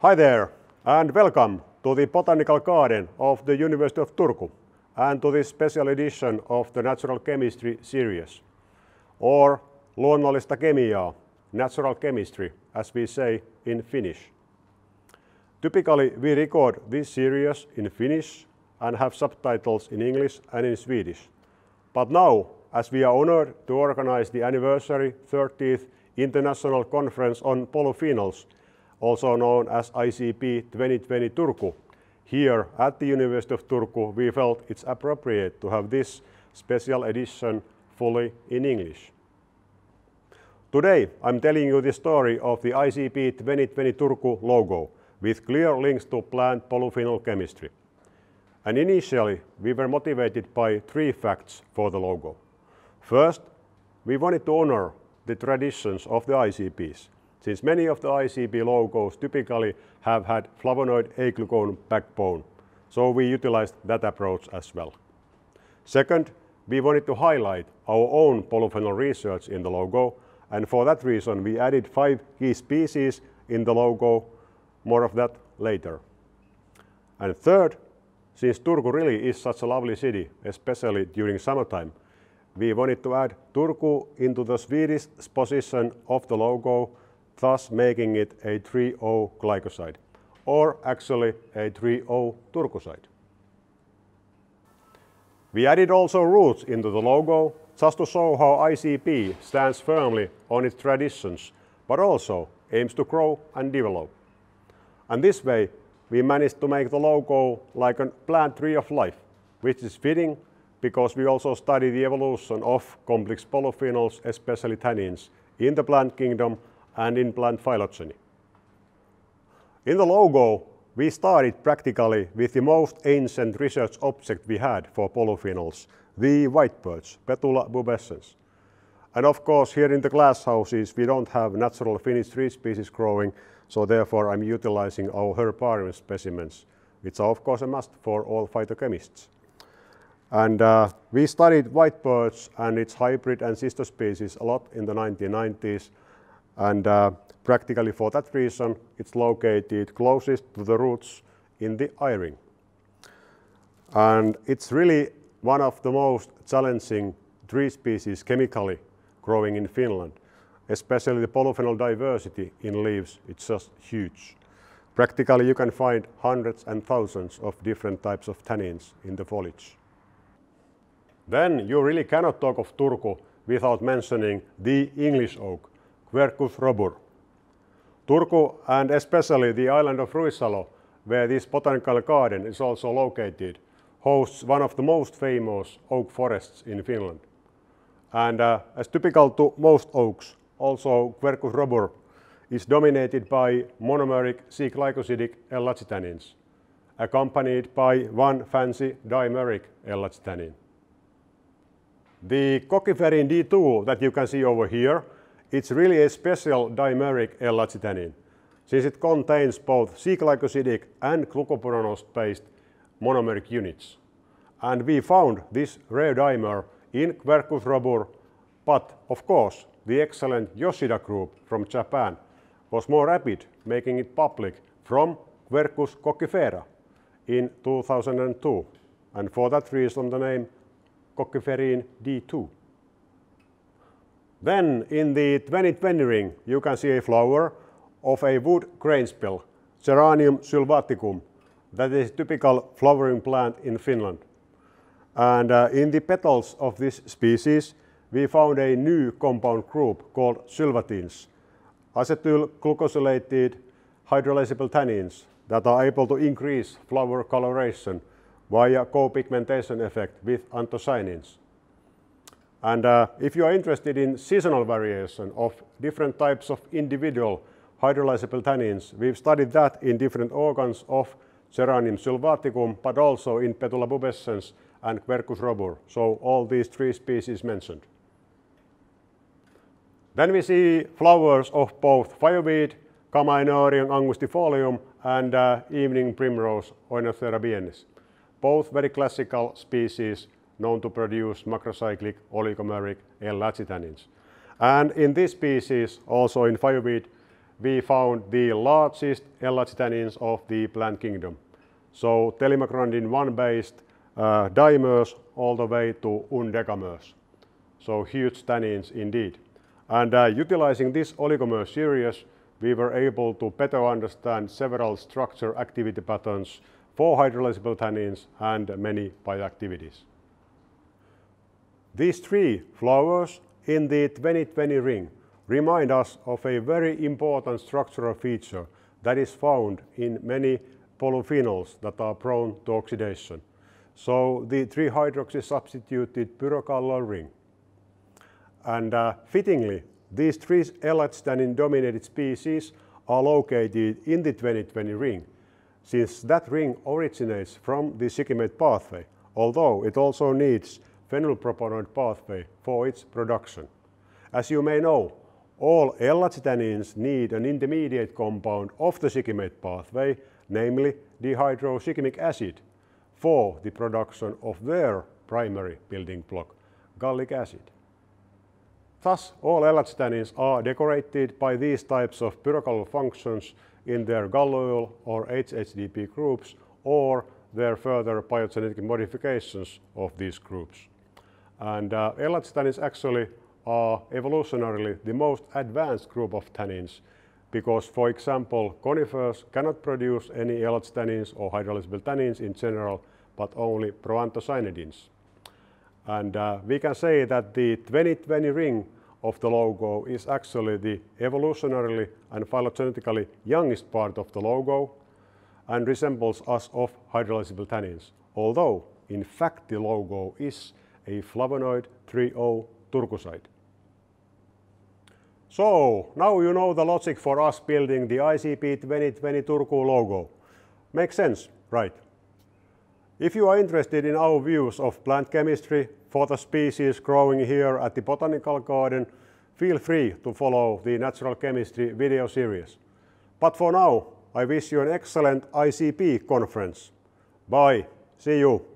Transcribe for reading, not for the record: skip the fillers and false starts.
Hi there, and welcome to the Botanical Garden of the University of Turku and to this special edition of the Natural Chemistry series, or Luonnollista kemiaa, natural chemistry, as we say in Finnish. Typically, we record this series in Finnish and have subtitles in English and in Swedish. But now, as we are honored to organize the anniversary 30th International Conference on Polyphenols, also known as ICP2020TURKU, here at the University of Turku, we felt it's appropriate to have this special edition fully in English. Today, I'm telling you the story of the ICP2020TURKU logo with clear links to plant polyphenol chemistry. And initially, we were motivated by three facts for the logo. First, we wanted to honor the traditions of the ICPs, since many of the ICP logos typically have had flavonoid aglycone backbone, so we utilized that approach as well. Second, we wanted to highlight our own polyphenol research in the logo, and for that reason we added 5 key species in the logo, more of that later. And third, since Turku really is such a lovely city, especially during summertime, we wanted to add Turku into the Swedish position of the logo, thus making it a 3O glycoside, or actually a 3O turcoside. We added also roots into the logo just to show how ICP stands firmly on its traditions, but also aims to grow and develop. And this way, we managed to make the logo like a plant tree of life, which is fitting because we also study the evolution of complex polyphenols, especially tannins, in the plant kingdom and in plant phylogeny. In the logo, we started practically with the most ancient research object we had for polyphenols, the whitebirch, Petula pubescens. And of course, here in the glass houses, we don't have natural Finnish tree species growing, so therefore I'm utilizing our herbarium specimens, which are of course a must for all phytochemists. And we studied whitebirch and its hybrid and sister species a lot in the 1990s. And practically for that reason, it's located closest to the roots in the eye ring. And it's really one of the most challenging tree species chemically growing in Finland, especially the polyphenol diversity in leaves, it's just huge. Practically you can find hundreds and thousands of different types of tannins in the foliage. Then you really cannot talk of Turku without mentioning the English oak, Quercus robur. Turku, and especially the island of Ruissalo, where this botanical garden is also located, hosts one of the most famous oak forests in Finland. And as typical to most oaks, also Quercus robur is dominated by monomeric C-glycosidic L-acetannins, accompanied by one fancy dimeric L-acetannin. The cocciferin D2 that you can see over here, it's really a special dimeric L-acetannin, since it contains both C-glycosidic and glucopuranose-based monomeric units. And we found this rare dimer in Quercus robur, but of course the excellent Yoshida group from Japan was more rapid, making it public from Quercus coccifera in 2002, and for that reason the name cocciferin D2. Then in the 2020 ring you can see a flower of a wood grainspill, Geranium sylvaticum, that is a typical flowering plant in Finland. And in the petals of this species we found a new compound group called sylvatins, acetyl-glucosylated hydrolysable tannins that are able to increase flower coloration via co-pigmentation effect with anthocyanins. And if you are interested in seasonal variation of different types of individual hydrolysable tannins, we've studied that in different organs of Geranium sylvaticum, but also in Petula pubescens and Quercus robur, so all these 3 species mentioned. Then we see flowers of both fireweed, Chamaenoerium angustifolium, and evening primrose, Oenothera biennis, both very classical species known to produce macrocyclic oligomeric L-acetannins. And in this species, also in fireweed, we found the largest LH tannins of the plant kingdom. So telimacrondin 1 based dimers all the way to undecamers. So huge tannins indeed. And utilizing this oligomer series, we were able to better understand several structure activity patterns for hydrolyzable tannins and many bioactivities. These three flowers in the 2020 ring remind us of a very important structural feature that is found in many polyphenols that are prone to oxidation. So the 3-hydroxy substituted pyrogallo ring. And fittingly, these three LH tannin dominated species are located in the 2020 ring, since that ring originates from the shikimate pathway, although it also needs phenylpropanoid pathway for its production. As you may know, all LH tannins need an intermediate compound of the shikimate pathway, namely dihydroshikimic acid, for the production of their primary building block, gallic acid. Thus, all LH tannins are decorated by these types of pyrogallo functions in their galloyl or HHDP groups or their further biogenetic modifications of these groups. And LH tannins actually are evolutionarily the most advanced group of tannins because, for example, conifers cannot produce any LH tannins or hydrolyzable tannins in general, but only proanthocyanidins. And we can say that the 2020 ring of the logo is actually the evolutionarily and phylogenetically youngest part of the logo and resembles us of hydrolyzable tannins, although in fact the logo is a flavonoid 3O turkusite. So now you know the logic for us building the ICP2020 Turku logo. Makes sense, right? If you are interested in our views of plant chemistry for the species growing here at the Botanical Garden, feel free to follow the Natural Chemistry video series. But for now, I wish you an excellent ICP conference. Bye. See you.